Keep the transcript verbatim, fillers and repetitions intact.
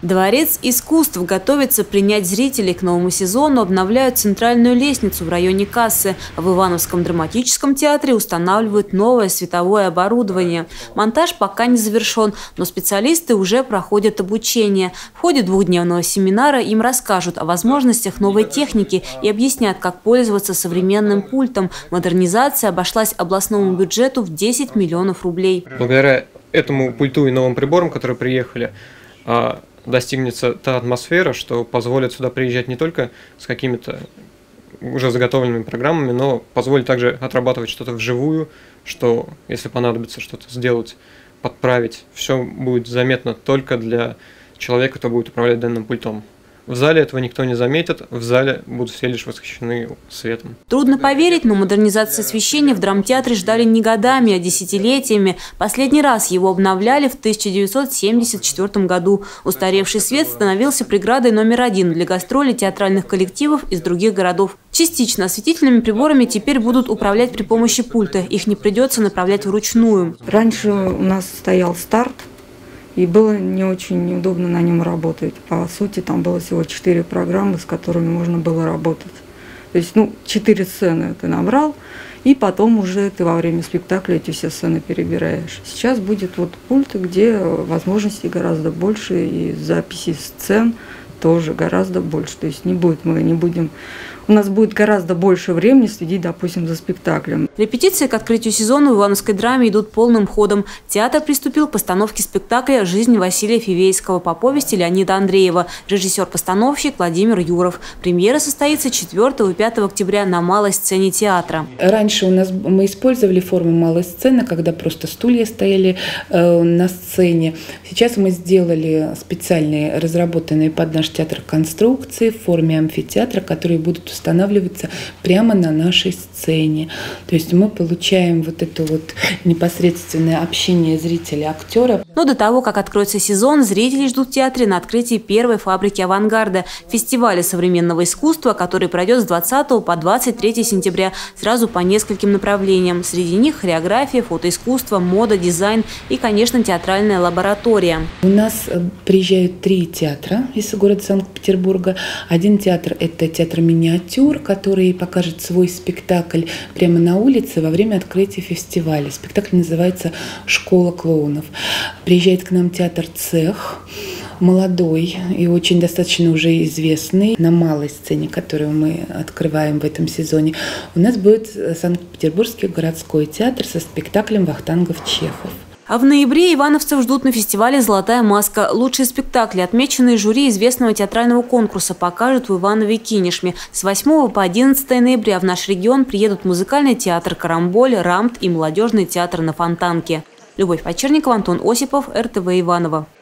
Дворец искусств готовится принять зрителей к новому сезону, обновляют центральную лестницу в районе кассы. В Ивановском драматическом театре устанавливают новое световое оборудование. Монтаж пока не завершен, но специалисты уже проходят обучение. В ходе двухдневного семинара им расскажут о возможностях новой техники и объяснят, как пользоваться современным пультом. Модернизация обошлась областному бюджету в десять миллионов рублей. Благодаря этому пульту и новым приборам, которые приехали, достигнется та атмосфера, что позволит сюда приезжать не только с какими-то уже заготовленными программами, но позволит также отрабатывать что-то вживую, что, если понадобится что-то сделать, подправить, все будет заметно только для человека, кто будет управлять данным пультом. В зале этого никто не заметит, в зале будут все лишь восхищены светом. Трудно поверить, но модернизация освещения в драмтеатре ждали не годами, а десятилетиями. Последний раз его обновляли в тысяча девятьсот семьдесят четвёртом году. Устаревший свет становился преградой номер один для гастролей театральных коллективов из других городов. Частично осветительными приборами теперь будут управлять при помощи пульта. Их не придется направлять вручную. Раньше у нас стоял старт. И было не очень неудобно на нем работать. По сути, там было всего четыре программы, с которыми можно было работать. То есть, ну, четыре сцены ты набрал, и потом уже ты во время спектакля эти все сцены перебираешь. Сейчас будет вот пульт, где возможностей гораздо больше, и записи сцен тоже гораздо больше. То есть не будет, мы не будем... У нас будет гораздо больше времени следить, допустим, за спектаклем. Репетиции к открытию сезона в Ивановской драме идут полным ходом. Театр приступил к постановке спектакля «Жизнь Василия Фивейского» по повести Леонида Андреева. Режиссер-постановщик Владимир Юров. Премьера состоится четвёртого и пятого октября на малой сцене театра. Раньше у нас мы использовали форму малой сцены, когда просто стулья стояли э, на сцене. Сейчас мы сделали специальные, разработанные под наш театр конструкции в форме амфитеатра, которые будут устанавливаться прямо на нашей сцене. То есть мы получаем вот это вот непосредственное общение зрителя-актера. Но до того, как откроется сезон, зрители ждут в театре на открытии первой фабрики авангарда – фестиваля современного искусства, который пройдет с двадцатого по двадцать третье сентября, сразу по нескольким направлениям. Среди них хореография, фотоискусство, мода, дизайн и, конечно, театральная лаборатория. У нас приезжают три театра из города Санкт-Петербурга. Один театр – это театр «Миниатюр», который покажет свой спектакль прямо на улице во время открытия фестиваля. Спектакль называется «Школа клоунов». Приезжает к нам театр «Цех», молодой и очень достаточно уже известный, на малой сцене, которую мы открываем в этом сезоне. У нас будет Санкт-Петербургский городской театр со спектаклем «Вахтангов Чехов». А в ноябре ивановцев ждут на фестивале «Золотая маска». Лучшие спектакли, отмеченные жюри известного театрального конкурса, покажут в Иванове-Кинешме. С восьмого по одиннадцатое ноября в наш регион приедут музыкальный театр «Карамболь», «Рамт» и молодежный театр на Фонтанке. Любовь Почерникова, Антон Осипов, эр тэ вэ Иваново.